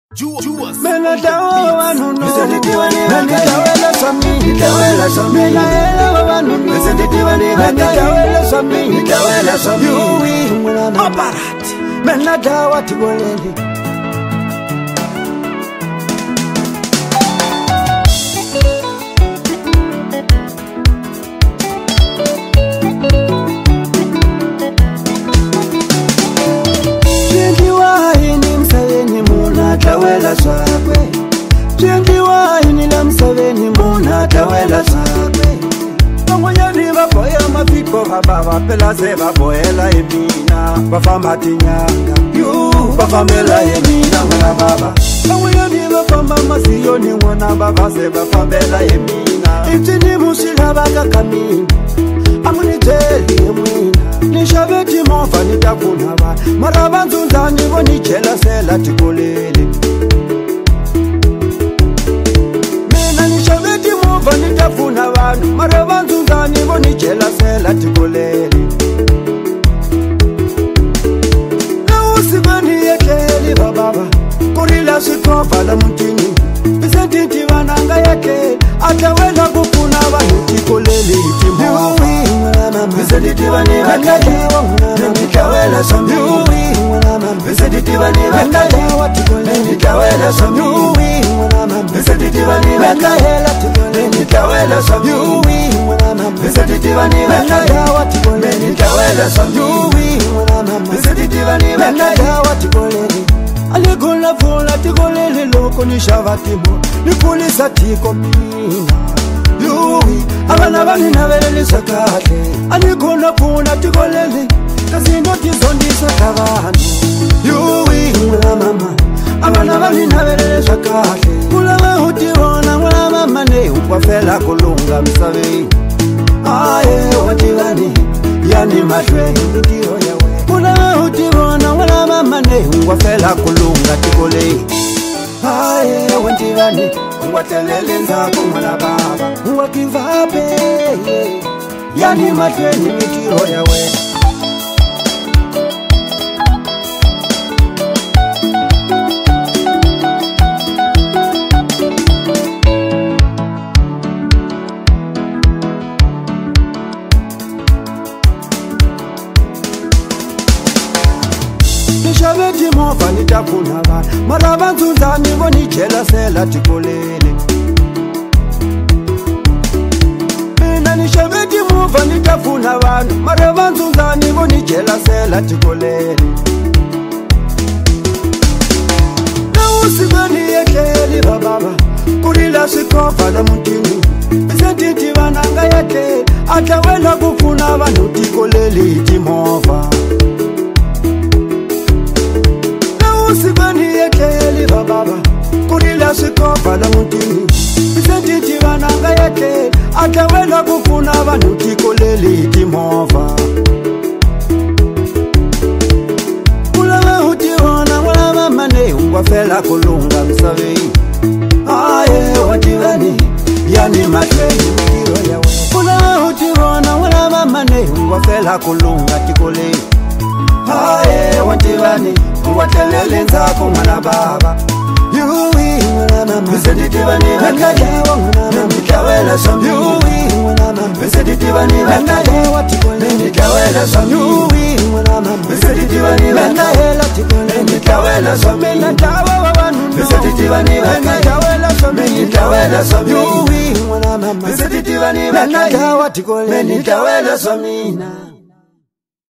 Mena dawa wanunu Mena dawela sami Dawela sami Mena hela wanunu Mena dawela sami Dawela sami Yuwi Aparati Mena dawa tigoleli Tawela sakwe Chendi wa inila msaveni muna tawela sakwe Pangonya ni vapoya mafiko Hababa pela se vapoela emina Vafamba tinyanga Yu vafamela emina mwana baba Pangonya ni vafamba masiyo ni mwana baba Se vafambela emina Itini musila baka kamini Amuni jeli emwina Nishabeti mofa nitakunaba Maraba nzunzani voni chela sela tikolele Mina nishabeti mofa nitakunaba Maraba nzunzani voni chela sela tikolele Na usibani yekeli bababa Kurila sikofa la mtini Bisentiti wananga yake Atawela kukunaba nitikolele itimofa Visediti vani vakati Nikawela sami Visediti vani vakati Nikawela sami Visediti vani vakati Nikawela sami Visediti vani vakati Nikawela sami Visediti vani vakati Aligula fula tikolele loko nishavatimo Nikulisa tiko mina Yuwi, abana bani nabelele sakate Anikona puna tikolele Kazindo tizondisa kabano Yuwi, mula mama Abana bani nabelele sakate Mula mahutiwana mula mama ne Ukwafela kulunga msabe Aye wativani Yani matwe Ndiyo yawe Mula mahutiwana mula mama ne Ukwafela kulunga tikole Aye wativani Watelele nzako mwana baba Wakivape Yani matweni mitiro yawe Nishabeti mofa nitakunaba Maraba nzunzani voni chela sela tikolele Mina nishabeti mofa nitafuna vanu Maraba nzunzani voni chela sela tikolele Na usibani yekeli bababa Kurila sikofa la mutini Bisentiti vananga yake Atawela kufuna vanu tikolele itimofa Usibani yekeli bababa Kurila sikofa la mutini Bisentiti vananga yake Atawela kufuna vanu tikolele itimova Kula mahutiwana wala mamane Uwafela kulunga msabe Aye wativani Yani matweni mitiro yawe Kula mahutiwana wala mamane Uwafela kulunga tikole Aye wativani Watelele nzako mwana baba Yuwi mwana mama Visediti vani vakati Nikawela sami Yuwi mwana mama Visediti vani vakati Nikawela sami Yuwi mwana mama Visediti vani vakati Nikawela sami Mena dawa wawanu Visediti vani vakati Nikawela sami Yuwi mwana mama Visediti vani vakati Nikawela sami